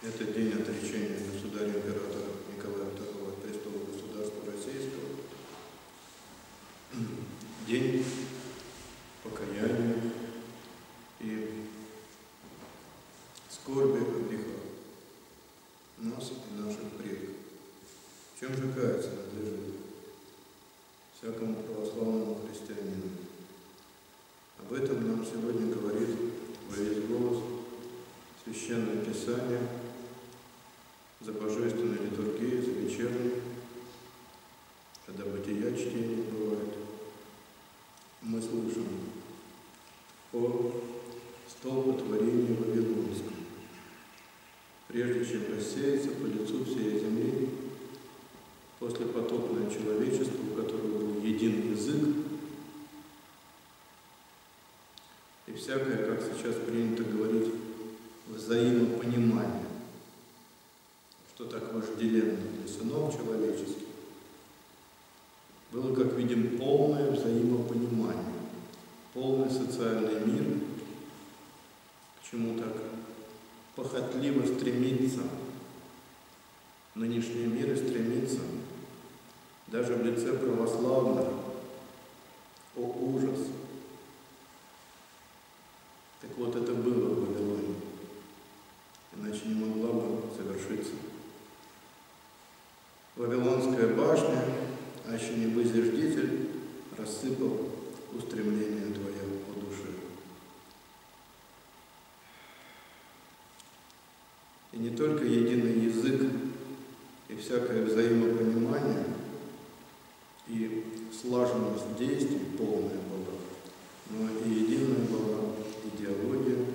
Это день отречения государя-императора Николая II от престола государства российского. День покаяния и скорби о грехах нас и наших предков. В чем же каяться надлежит всякому православному христианину? Об этом нам сегодня говорит во весь голос Священное Писание за божественной литургией, за вечерней, когда бытия чтения бывает. Мы слышим о столпотворении Вавилонском. Прежде чем рассеяться по лицу всей земли, после потопное человечество, у которого был един язык, и всякое, как сейчас принято говорить, взаимопонимание, что так вожделенно для сынов человеческих, было, как видим, полное взаимопонимание, полный социальный мир, к чему так похотливо стремится нынешний мир и стремится даже в лице православных. О, ужас! Так вот, это было в Вавилоне, иначе не могла бы совершиться. Вавилонская башня, аще не возждитель, рассыпал устремление твое по душе. И не только единый язык и всякое взаимопонимание и слаженность действий полная была, но и единая была идеология,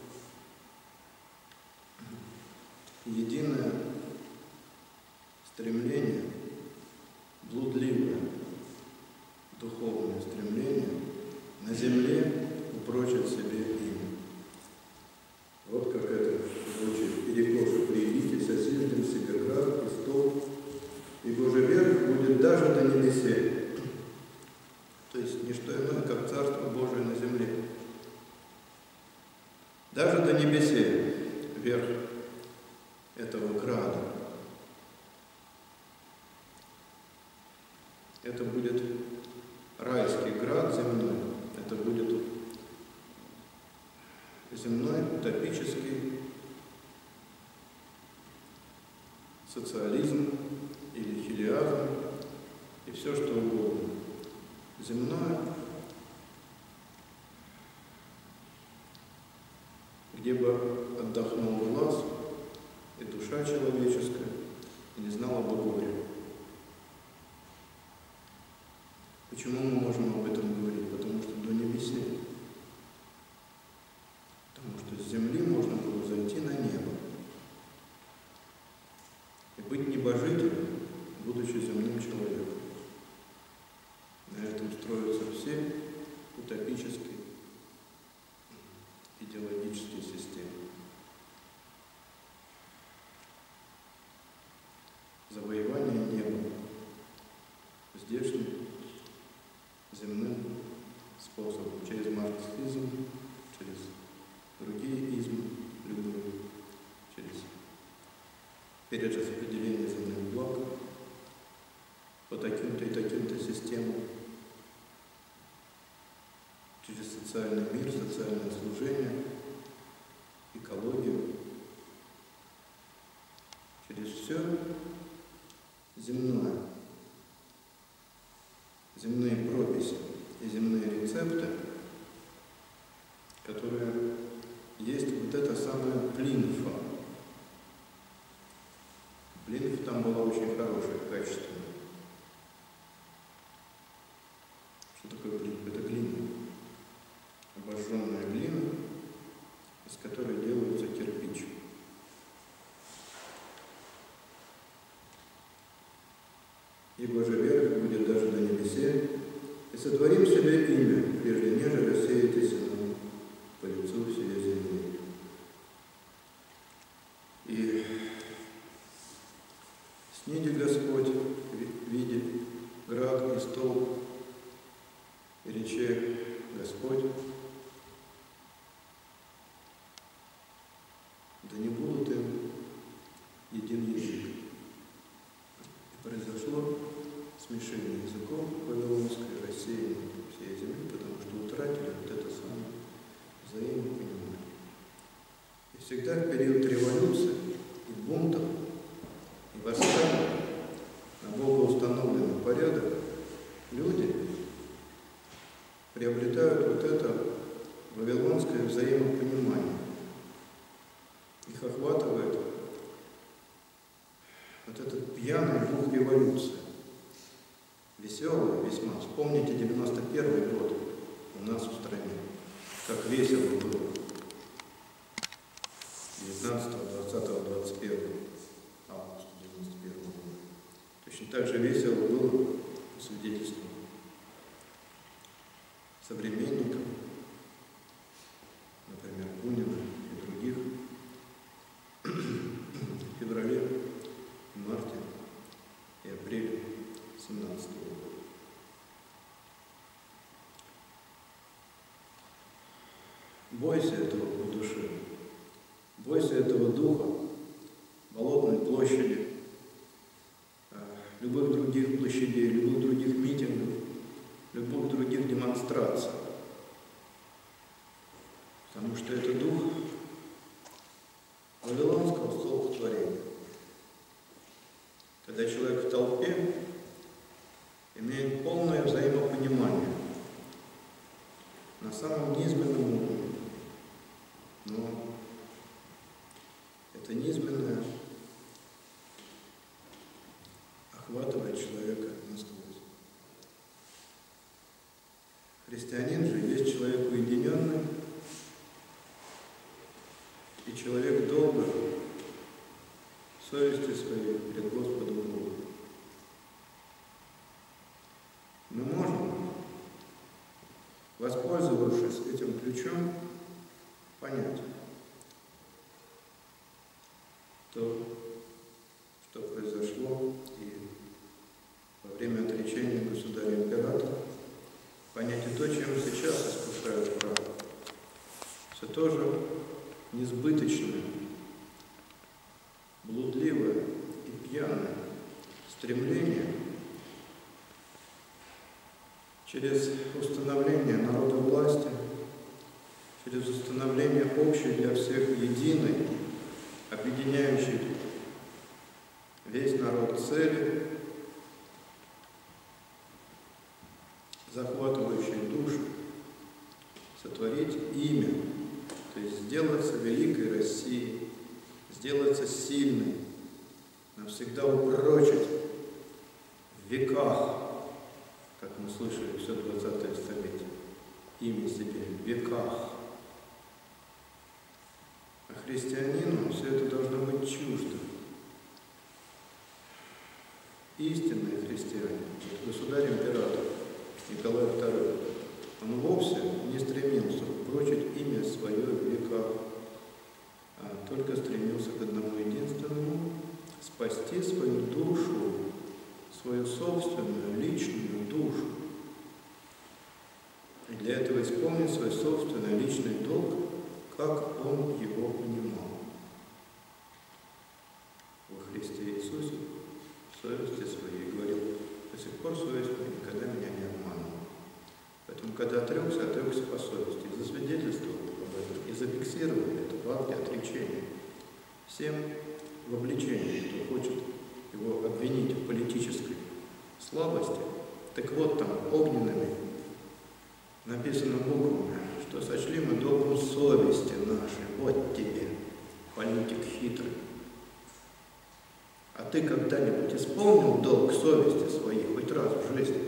единое стремление, блудливое, духовное стремление на земле упрочить себе имя. Вот как это звучит. «Перекоша приидите, сосиждем себе град и стол, и Божий верх будет даже до небесе». То есть не что иное, как Царство Божие на земле. Даже до небесе верх этого града. Это будет райский град земной, это будет земной утопический социализм или хилиазм и все что угодно. Земное, где бы отдохнул глаз и душа человеческая, и не знала бы горя. Почему мы можем об этом говорить? Потому что до небесей. Потому что с земли можно было зайти на небо и быть небожителем, будучи земным человеком. На этом строятся все утопические идеологические системы. Завоевание неба здешним земным способом, через марксизм, через другие измы, любые, через перераспределение земных благ по таким-то и таким-то системам, через социальный мир, социальное служение, экологию, через все земное, земные прописи и земные рецепты, которые есть вот это самое плинфа. Плинфа там была очень хорошая, качественная. Что такое плинфа? Это глина. Обожженная глина, из которой делается кирпич. И Божий верх будет даже на небесе, и сотворим себе имя, прежде нежели рассеетесь по лицу всей земли. И сниди Господь, видит град и столб, и рече Господь, да не будут им един язык. И произошло смешение языков вавилонской, рассеяние всей земли, потому что утратили вот это самое взаимопонимание. И всегда в период революции и бунтов, и восстаний на богоустановленный порядок люди приобретают вот это вавилонское взаимопонимание. Их охватывает вот этот пьяный дух революции. Веселый весьма. Вспомните 91 год у нас в стране. Как весело было. 19, 20, 21 августа 91 года. Точно так же весело было по свидетельству современников, например, Бунина и других, в феврале, марте и апреле 17 года. Бойся этого по душе, бойся этого духа, Болотной площади, любых других площадей, любых других митингов, любых других демонстраций. Потому что это дух вавилонского столпотворения. Когда человек в толпе имеет полное взаимопонимание на самом низменном уровне, но это низменное охватывает человека насквозь. Христианин же есть человек уединенный и человек добрый в совести своей пред Господом Богом. Мы можем, воспользовавшись этим ключом, понять то, что произошло и во время отречения государя-императора, понять и то, чем сейчас искушают право. Все тоже несбыточное, блудливое и пьяное стремление через установление народовласти, через установление общей для всех единой, объединяющей весь народ цели, захватывающей душу, сотворить имя, то есть сделаться великой Россией, сделаться сильной, навсегда упрочить в веках, как мы слышали все 20-е столетие, имя себе в веках. А христианину все это должно быть чуждо. Истинные христиане, государь-император Николай II, он вовсе не стремился упрочить имя свое в веках, а только стремился к одному единственному – спасти свою душу, свою собственную личную душу. И для этого исполнить свой собственный личный долг, как он его понимал. Во Христе Иисусе в совести своей говорил: до сих пор совесть моя никогда меня не обманывала. Поэтому, когда отрекся по совести, и засвидетельствовал об этом, и зафиксировал это в акте отречения. Всем в обличении, кто хочет его обвинить в политической слабости, так вот там огненными написано буквами, что сочли мы долгом совести нашей. Вот тебе, политик хитрый. А ты когда-нибудь исполнил долг совести своей хоть раз в жизни?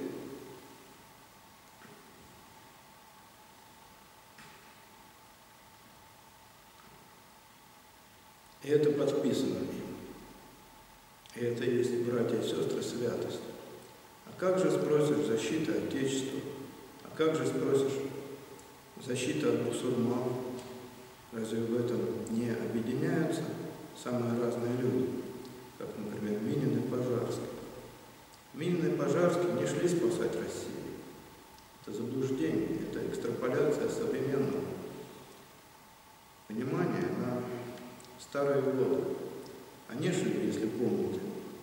И это подписано им. И это и есть, братья и сестры, святость. А как же спросишь защиты Отечества? А как же спросишь защита от бусурман? Разве в этом не объединяются самые разные люди? Как, например, Минин и Пожарский. Минин и Пожарский не шли спасать Россию. Это заблуждение, это экстраполяция современного понимания на старые годы. они же, если помните,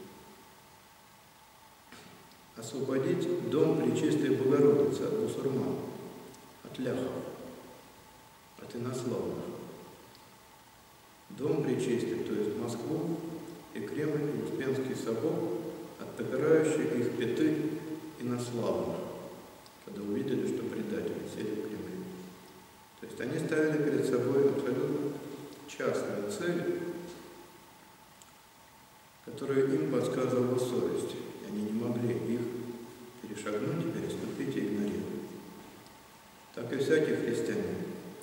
освободить дом Пречистой Богородицы от бусурман, от ляхов, от инославных. Дом Пречистой, то есть Москву и Кремль, и Успенский собор, от попирающих их пяты инославных, когда увидели, что предатели сели в Кремле. То есть они ставили перед собой абсолютно частные цели, которые им подсказывала совесть, и они не могли их перешагнуть и переступить и игнорировать. Так и всякий христианин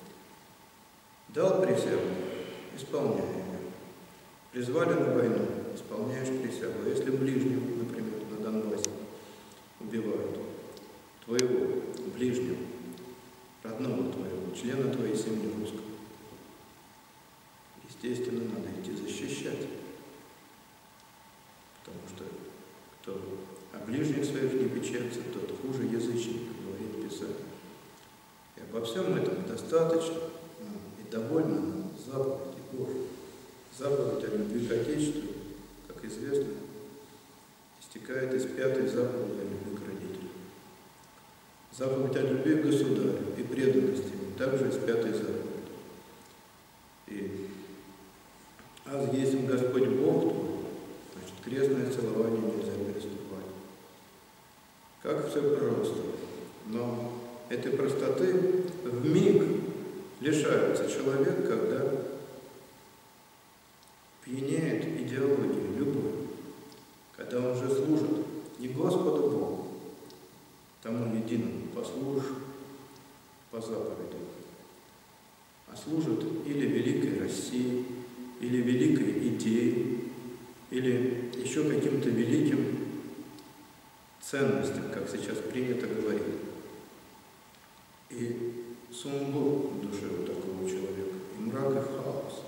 дал присягу, исполняй ее. Призвали на войну, исполняешь присягу. А если ближнего, например, на Донбассе убивают, твоего ближнего, родного твоего, члена твоей семьи русского, естественно, надо идти защищать. Потому что кто о ближних своих не печется, тот хуже язычника, говорит Писание. И обо всем этом достаточно, и довольно нам заповеди Божьей. Заповедь о любви к Отечеству, как известно, истекает из 5-й заповеди о любви к родителям. Заповедь о любви к государю и преданности ему также из 5-й заповеди. И «Аз есть Господь Бог твой», значит, крестное целование нельзя переступать. Как все просто. Но этой простоты вмиг лишается человек, когда пьянеет идеологией любой, когда он уже служит не Господу Богу, тому единому послушь по заповедям, а служит или великой России, или великой идее, или еще каким-то великим ценностям, как сейчас принято говорить. И сумбур в душе у такого человека, и мрак, и хаос.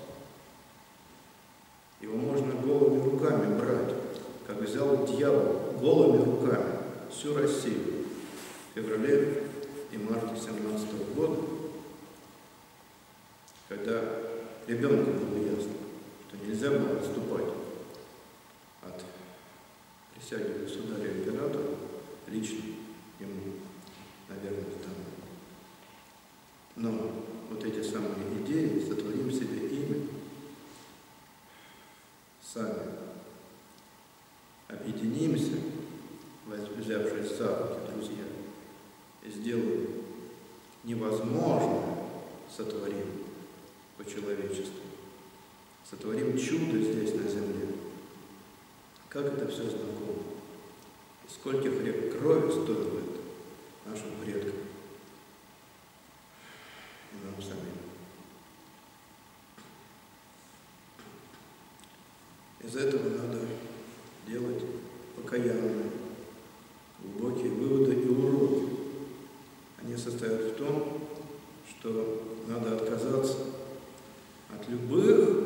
Его можно голыми руками брать, как взял дьявол голыми руками всю Россию в феврале и марте 17 года, когда ребенку было ясно, что нельзя было отступать от присяги государя-императора лично ему, наверное, данной. Но вот эти самые идеи, сотворим себе имя, сами объединимся, взявшись за руки, друзья, и сделаем невозможное, сотворим по человечеству, сотворим чудо здесь на земле. Как это все знакомо. И скольких рек крови стоило это нашим предкам и нам самим. Из этого надо делать покаянные, глубокие выводы и уроки. Они состоят в том, что надо отказаться от любых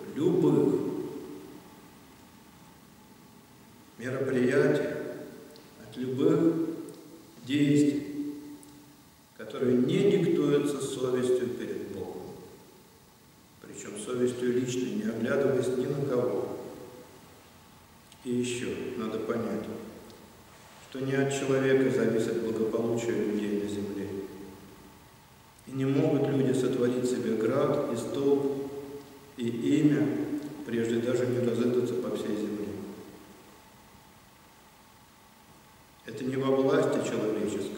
мероприятий, от любых действий, которые не диктуются совестью перед Богом. Причем совестью личной, не оглядываясь ни на кого. И еще надо понять, что не от человека зависит благополучие людей на земле. И не могут люди сотворить себе град и столб и имя, прежде даже не разойдутся по всей земле. Это не во власти человеческой.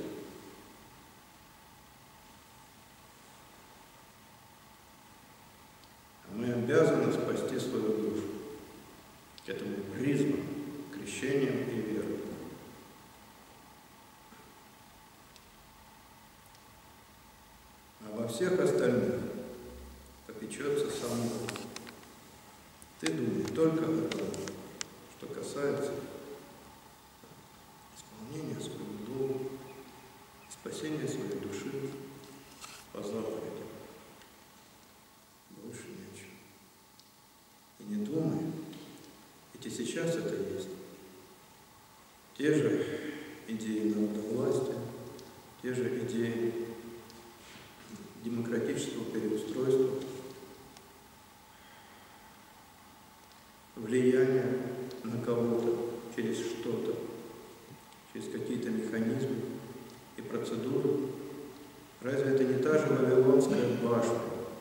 А мы обязаны спасти свою душу. К этому призван крещением и верой. А во всех остальных попечется сам Бог. Ты думай только о том, что касается исполнения своего долга, спасения своей души по заповедям. Больше нечего. И не думай, ведь и сейчас это есть. Те же идеи народовластия, те же идеи демократического переустройства, влияние на кого-то через что-то, через какие-то механизмы и процедуры. Разве это не та же Вавилонская башня?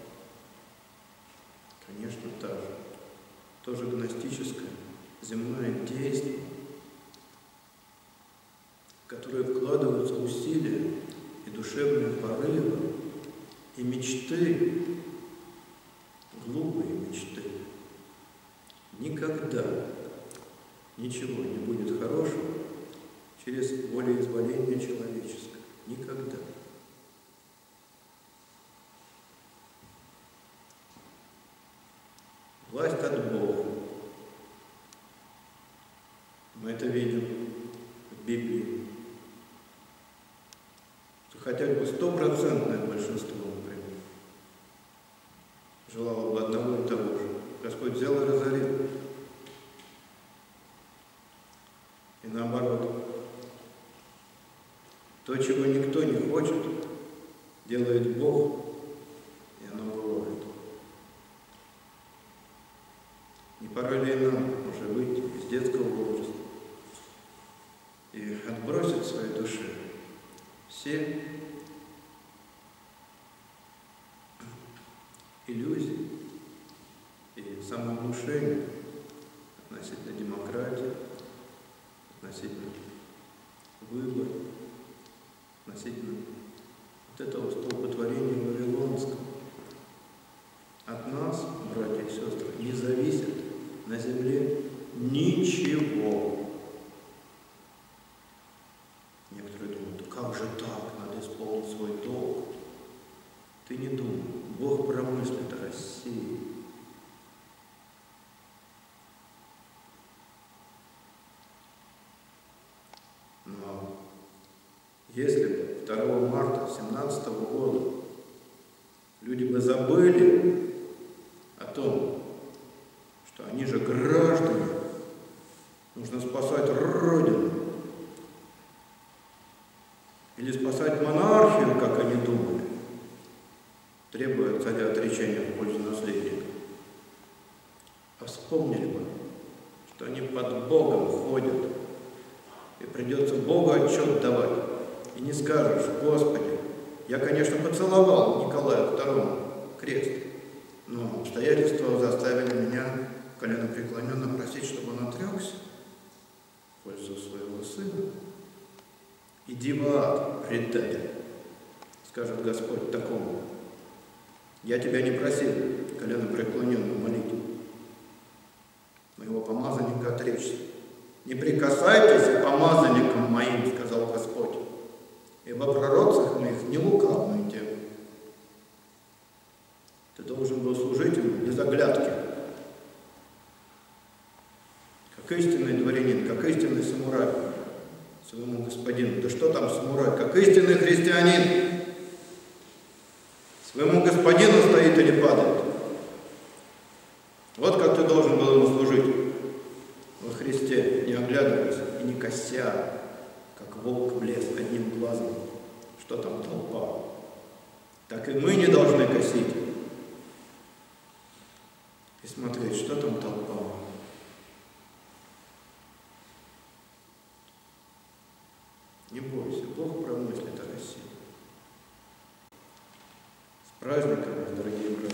Конечно, та же. Тоже гностическое, земное действие, в которое вкладываются усилия и душевные порывы, и мечты, глупые мечты. Никогда ничего не будет хорошего через волеизъявление человеческое. Никогда. Власть от Бога. Мы это видим в Библии. Что хотя бы 100% большинство, например, желало бы одного и того же. Господь взял и разорил. И наоборот, то, чего никто не хочет, делает Бог, и оно бывает. Не пора ли нам уже выйти из детского возраста и отбросить в своей душе все иллюзии и самовнушения относительно демократии, относительно выбора, относительно вот этого столпотворения вавилонского. От нас, братья и сестры, не зависит на земле ничего. Некоторые думают, как же так, надо исполнить свой долг. Ты не думай, Бог промыслит о России. Но если бы 2 марта 2017 года люди бы забыли о том, что они же граждане, нужно спасать Родину, или спасать монархию, как они думали, требуя от царя отречения в пользу наследника, а вспомнили бы, что они под Богом ходят, и придется Богу отчет давать, и не скажешь, Господи, я, конечно, поцеловал Николаю II крест, но обстоятельства заставили меня коленопреклоненно просить, чтобы он отрекся в пользу своего сына. Иди в ад, предатель, скажет Господь такому. Я тебя не просил коленопреклоненно молить, моего помазанника отречься. Не прикасайтесь к помазанникам моим, сказал Господь, ибо пророцах моих не лукавную тему. Ты должен был служить ему без оглядки, как истинный дворянин, как истинный самурай своему господину. Да что там самурай, как истинный христианин своему господину стоит или падает. Вот как ты должен был ему служить во Христе, не оглядываясь и не кося, как волк в лес одним глазом, что там толпа. Так и мы не должны косить и смотреть, что там толпа. Не бойся, Бог промыслит о России. С праздником, дорогие братья!